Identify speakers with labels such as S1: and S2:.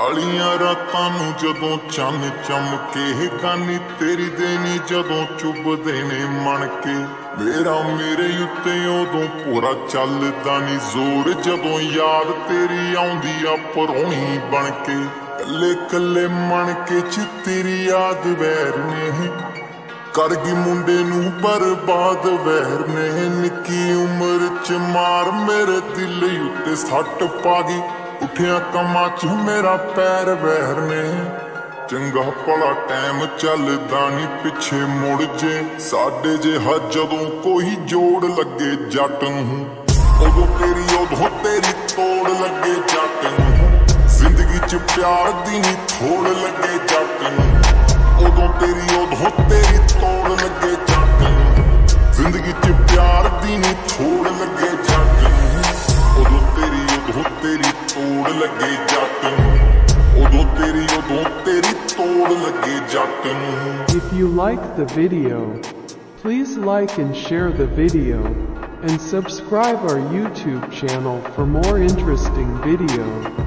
S1: ਕਾਲੀਆਂ ਰਾਤਾਂ ਨੂੰ ਜਦੋਂ ਚੰਨ ਚਮਕੇ ਕਾਨੀ ਤੇਰੀ ਦੇਣੀ ਜਦੋਂ ਚੁੱਭਦੇ ਨੇ ਮਣ ਕੇ ਮੇਰੇ ਉੱਤੇ ਉਦੋਂ ਪੂਰਾ ਚੱਲਦਾ ਨੀ ਜ਼ੋਰ ਜਦੋਂ ਯਾਦ ਤੇਰੀ ਆਉਂਦੀ ਆ ਪਰੋਣੀ ਬਣ ਕੇ ਕੱਲੇ ਕੱਲੇ ਮਣ ਕੇ ਚ ਤੇਰੀ ਯਾਦ ਵੈਰ ਨੇ ਕਰ ਗਈ ਮੁੰਡੇ ਨੂੰ ਬਰਬਾਦ ਵੈਰ ਨੇ ਨਿੱਕੀ ਉਮਰ ਚ ਮਾਰ ਮੇਰੇ ਦਿਲ ਉੱਤੇ ਸੱਟ ਪਾ ਗਈ ਉੱਠਿਆ ਕੰਮਾਂ ਚ ਮੇਰਾ ਪੈਰ ਵਹਿਰ ਨੇ ਚੰਗਾ ਭਲਾ ਟਾਈਮ ਚੱਲਦਾ ਨੀ ਪਿੱਛੇ ਮੁੜ ਜੇ ਸਾਡੇ ਜਿਹਾ ਜਦੋਂ ਕੋਈ ਜੋੜ ਲੱਗੇ ਜੱਟ ਨੂੰ ਉਦੋਂ ਤੇਰੀ ਤੋੜ ਲੱਗੇ ਜੱਟ ਨੂੰ ਜ਼ਿੰਦਗੀ ਚ ਪਿਆਰ ਦੀ ਨੀ ਥੋੜ ਲੱਗੇ ਜੱਟ ਨੂੰ ਉਦੋਂ ਤੇਰੀ ਤੋੜ ਲੱਗੇ ਜੱਟ ਨੂੰ ਜ਼ਿੰਦਗੀ ਚ ਪਿਆਰ ਦੀ ਨੀ ਥੋੜ ਲੱਗੇ ਜੱਟ ਨੂੰ ਉਦੋਂ ਤੇਰੀ ਤੋੜ ਲੱਗੇ ਜੱਟ ਨੂੰ ਉਦੋਂ ਤੇਰੀ ਤੋੜ ਲੱਗੇ ਜੱਟ ਨੂੰ
S2: If you like the video, please like and share the video, and subscribe our YouTube channel for more interesting videos.